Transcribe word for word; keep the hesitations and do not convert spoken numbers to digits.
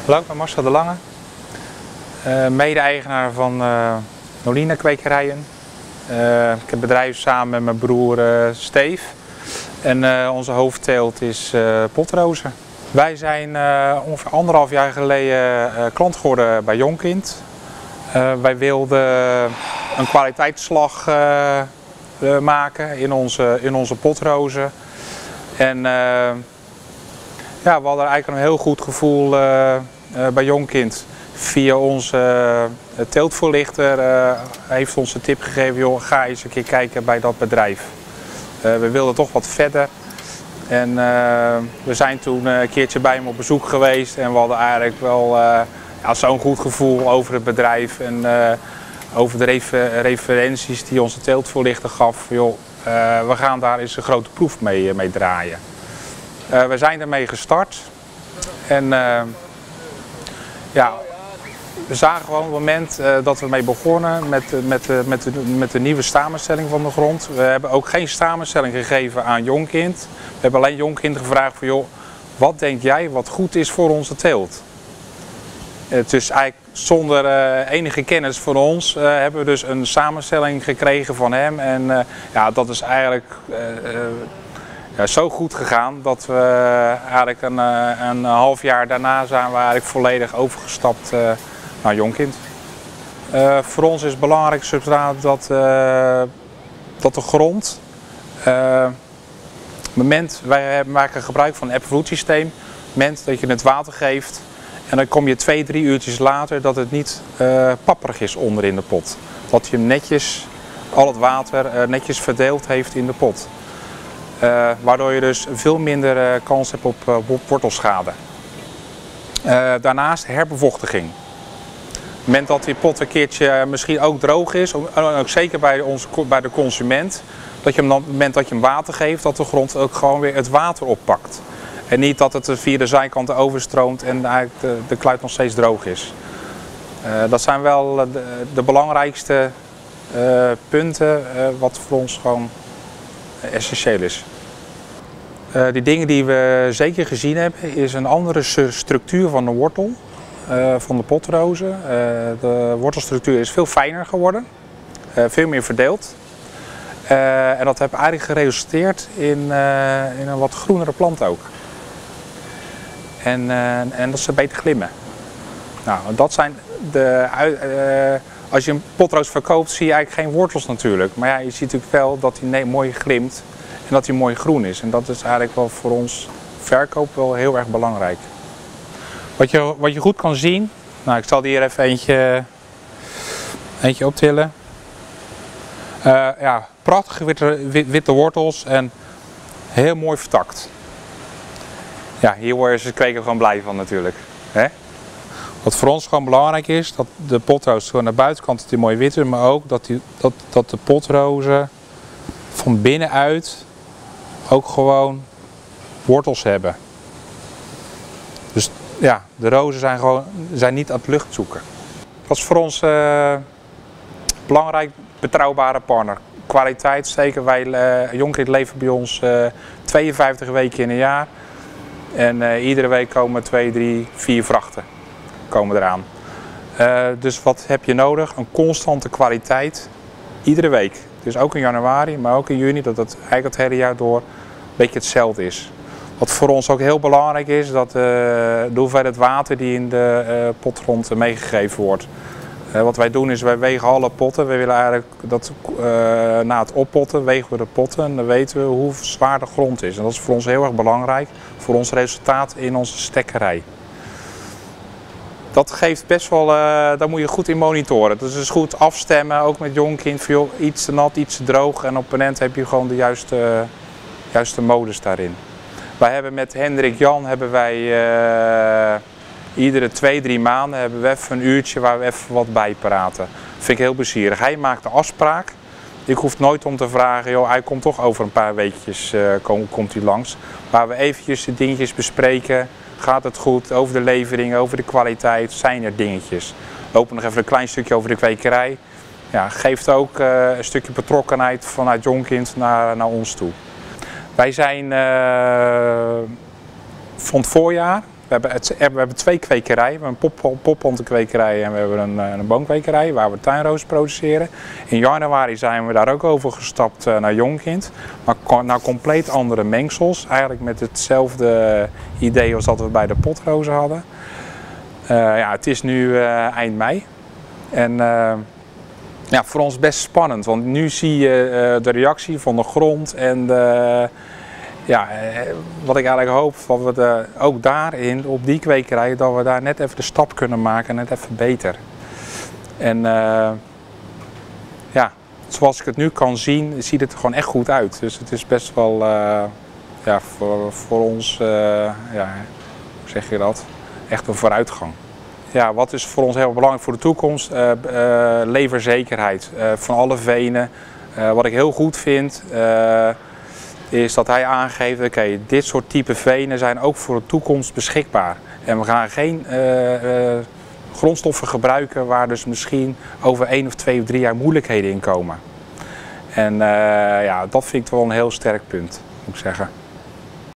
Hallo, ik ben Marcel de Lange, uh, mede-eigenaar van uh, Nolina kwekerijen. Uh, ik heb het bedrijf samen met mijn broer uh, Steve en uh, onze hoofdteelt is uh, potrozen. Wij zijn uh, ongeveer anderhalf jaar geleden uh, klant geworden bij Jonkind. Uh, wij wilden een kwaliteitsslag uh, uh, maken in onze, in onze potrozen. En uh, ja, we hadden eigenlijk een heel goed gevoel uh, uh, bij Jonkind. Via onze uh, teeltvoorlichter uh, heeft ons de tip gegeven, joh, ga eens een keer kijken bij dat bedrijf. Uh, we wilden toch wat verder. En uh, we zijn toen een keertje bij hem op bezoek geweest en we hadden eigenlijk wel uh, ja, zo'n goed gevoel over het bedrijf en uh, over de refer referenties die onze teeltvoorlichter gaf. Joh, uh, we gaan daar eens een grote proef mee, mee draaien. Uh, we zijn ermee gestart en uh, ja, we zagen gewoon op het moment uh, dat we ermee begonnen met, met, met, de, met de nieuwe samenstelling van de grond. We hebben ook geen samenstelling gegeven aan Jonkind. We hebben alleen Jonkind gevraagd van, joh, wat denk jij wat goed is voor onze teelt? Het is eigenlijk zonder uh, enige kennis van ons uh, hebben we dus een samenstelling gekregen van hem. En uh, ja, dat is eigenlijk uh, uh, ja, zo goed gegaan dat we eigenlijk een, uh, een half jaar daarna zijn we eigenlijk volledig overgestapt uh, naar Jonkind. Uh, voor ons is het belangrijk substraat dat, uh, dat de grond, uh, moment, wij maken gebruik van een app-root systeem, het moment dat je het water geeft en dan kom je twee, drie uurtjes later dat het niet uh, papperig is onder in de pot. Dat je hem netjes, al het water uh, netjes verdeeld heeft in de pot. Uh, waardoor je dus veel minder uh, kans hebt op uh, wortelschade. Uh, daarnaast herbevochtiging. Op het moment dat die pot een keertje misschien ook droog is, ook zeker bij, ons, bij de consument, dat je hem dan, op het moment dat je hem water geeft, dat de grond ook gewoon weer het water oppakt. En niet dat het via de zijkanten overstroomt en eigenlijk de, de kluit nog steeds droog is. Uh, dat zijn wel de, de belangrijkste uh, punten uh, wat voor ons gewoon essentieel is. Uh, die dingen die we zeker gezien hebben is een andere structuur van de wortel. Uh, van de potrozen. Uh, de wortelstructuur is veel fijner geworden, uh, veel meer verdeeld. Uh, en dat heeft eigenlijk geresulteerd in, uh, in een wat groenere plant ook. En, uh, en dat ze beter glimmen. Nou, dat zijn de, uh, als je een potroos verkoopt zie je eigenlijk geen wortels natuurlijk. Maar ja, je ziet natuurlijk wel dat hij mooi glimt en dat hij mooi groen is. En dat is eigenlijk wel voor ons verkoop wel heel erg belangrijk. Wat je, wat je goed kan zien, nou ik zal er hier even eentje, eentje optillen. Uh, ja, prachtige witte, witte wortels en heel mooi vertakt. Ja, hier worden ze kweker gewoon blij van natuurlijk. Hè? Wat voor ons gewoon belangrijk is, dat de potroos gewoon naar buitenkant dat die mooi wit is, maar ook dat, die, dat, dat de potrozen van binnenuit ook gewoon wortels hebben. Dus ja, de rozen zijn, gewoon, zijn niet aan het lucht zoeken. Dat is voor ons uh, belangrijk, betrouwbare partner. Kwaliteit, zeker wij, uh, Jonkind levert bij ons uh, tweeënvijftig weken in een jaar. En uh, iedere week komen twee, drie, vier vrachten komen eraan. Uh, dus wat heb je nodig? Een constante kwaliteit, iedere week. Dus ook in januari, maar ook in juni, dat het eigenlijk het hele jaar door een beetje hetzelfde is. Wat voor ons ook heel belangrijk is, dat uh, de hoeveelheid water die in de uh, potgrond meegegeven wordt. Uh, wat wij doen is, wij wegen alle potten. We willen eigenlijk dat uh, na het oppotten wegen we de potten en dan weten we hoe zwaar de grond is. En dat is voor ons heel erg belangrijk, voor ons resultaat in onze stekkerij. Dat geeft best wel, uh, daar moet je goed in monitoren. Dus het is goed afstemmen, ook met Jonkind, joh, iets te nat, iets te droog. En op een end heb je gewoon de juiste, uh, juiste modus daarin. Wij hebben met Hendrik Jan hebben wij uh, iedere twee, drie maanden hebben we even een uurtje waar we even wat bij praten. Dat vind ik heel plezierig. Hij maakt de afspraak. Ik hoef nooit om te vragen, joh, hij komt toch over een paar weekjes uh, kom, komt hij langs. Waar we eventjes de dingetjes bespreken. Gaat het goed? Over de levering, over de kwaliteit, zijn er dingetjes. We lopen nog even een klein stukje over de kwekerij. Ja, geeft ook uh, een stukje betrokkenheid vanuit Jonkind naar, naar ons toe. Wij zijn uh, van het voorjaar We hebben, het, we hebben twee kwekerijen. We hebben een pop, popplantenkwekerij en we hebben een, een boomkwekerij waar we tuinrozen produceren. In januari zijn we daar ook overgestapt uh, naar Jonkind. Maar naar compleet andere mengsels. Eigenlijk met hetzelfde idee als dat we bij de potrozen hadden. Uh, ja, het is nu uh, eind mei. En uh, ja, voor ons best spannend. Want nu zie je uh, de reactie van de grond en de... Ja, wat ik eigenlijk hoop, dat we de, ook daarin, op die kwekerij, dat we daar net even de stap kunnen maken, net even beter. En uh, ja, zoals ik het nu kan zien, ziet het er gewoon echt goed uit. Dus het is best wel, uh, ja, voor, voor ons, uh, ja, hoe zeg je dat, echt een vooruitgang. Ja, wat is voor ons heel belangrijk voor de toekomst? Uh, uh, leverzekerheid uh, van alle venen. Uh, wat ik heel goed vind, uh, is dat hij aangeeft, oké, okay, dit soort type venen zijn ook voor de toekomst beschikbaar. En we gaan geen uh, uh, grondstoffen gebruiken waar dus misschien over één of twee of drie jaar moeilijkheden in komen. En uh, ja, dat vind ik wel een heel sterk punt, moet ik zeggen.